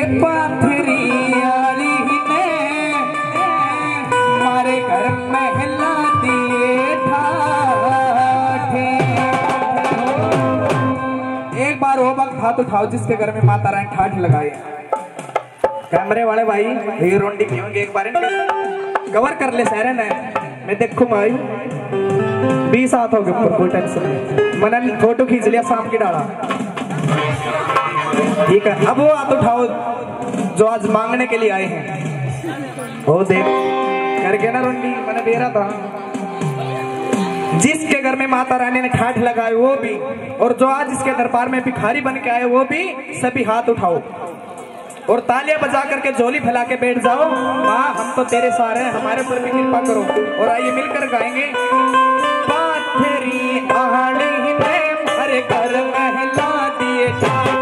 पाथरी आली ने मारे घर महला दिए ठाठे। एक बार वो वक्त हाथ उठाओ जिसके घर में माता रानी ठाठ लगाए। कैमरे वाले भाई ये रोंडी की होंगे, एक बार कवर कर ले सारे ने। मैं देखूं भाई 20 हाथ हो गए ऊपर, कोई टेंशन नहीं। मैंने फोटो खींच लिया शाम की डाला, ठीक है। अब वो हाथ उठाओ जो आज मांगने के लिए आए हैं। वो देख करके ना रोंडी मैंने दे रहा था, जिसके घर में माता रानी ने ठाठ लगाए वो भी, और जो आज इसके दरबार में भिखारी बन के आए वो भी, सभी हाथ उठाओ और तालियां बजा करके झोली फैला के बैठ जाओ। माँ हम तो तेरे सहारे हैं, हमारे ऊपर भी कृपा करो। और आइए मिलकर गाएंगे। पाथरी आड़ी ने हरे घर महला दिए ठाठ।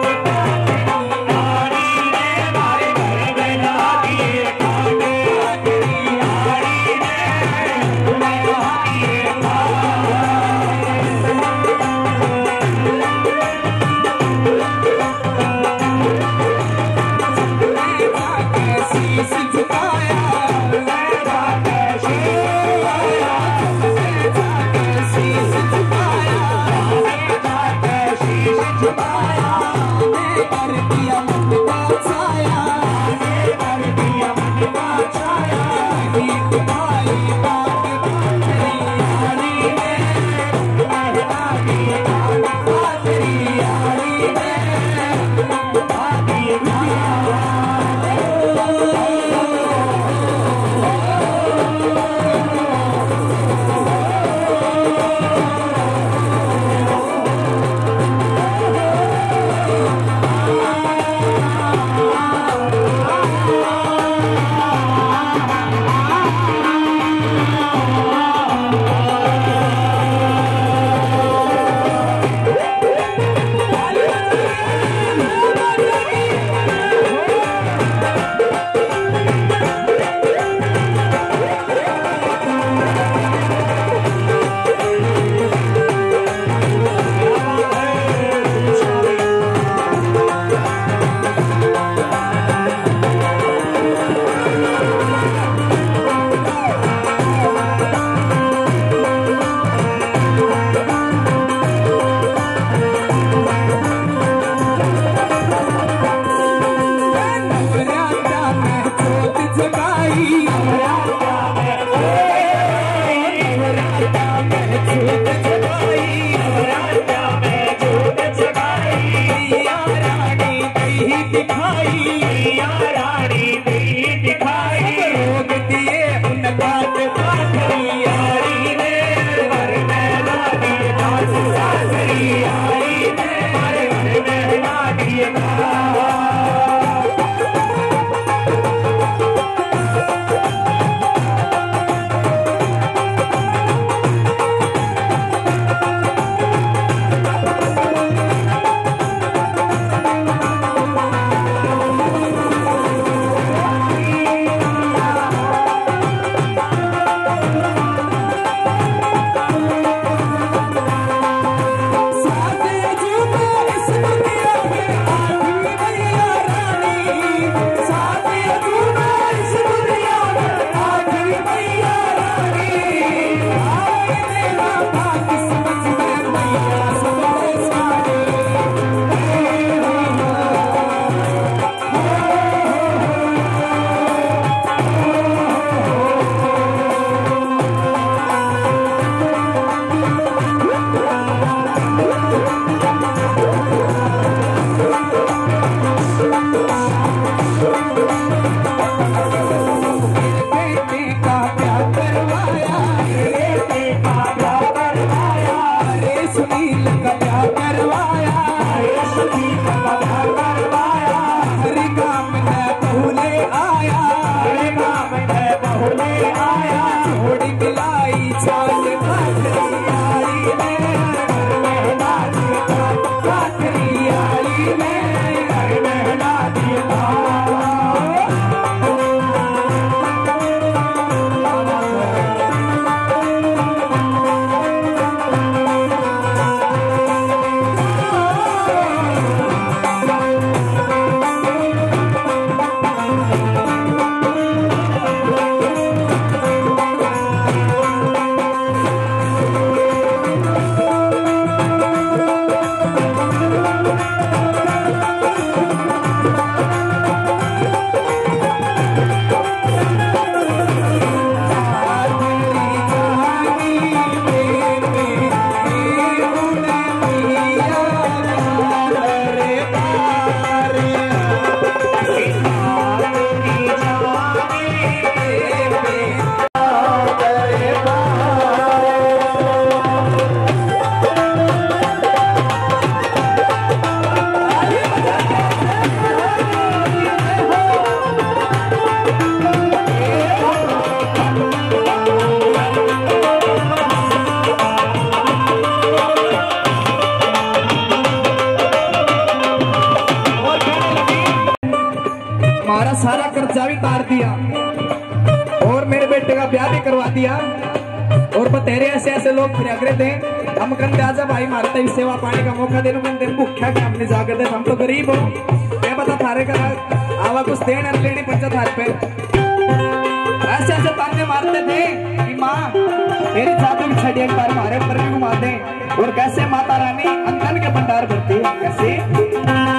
बेटे का ब्याह भी करवा दिया और बतेरे ऐसे ऐसे लोग फिर अग्रे थे। हम कहते आजा भाई मारते भी सेवा पानी का मौका देने कहते भूखा क्या हमने जाकर दे, हम तो गरीब हो क्या पता थारे का आवा कुछ देने लेने पंचा थार पे। ऐसे ऐसे ताने मारते थे कि माँ मेरी जादू की छड़ी एक बार हमारे ऊपर भी घुमा दे। और कैसे माता रानी अंगन के भंडार भरती है कैसे।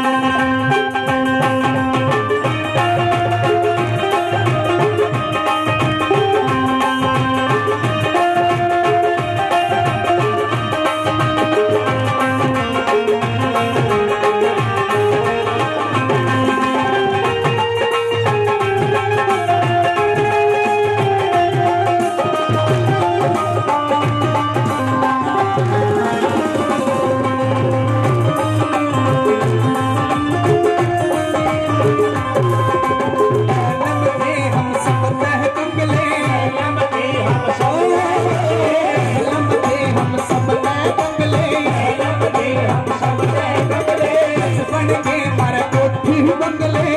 बंगले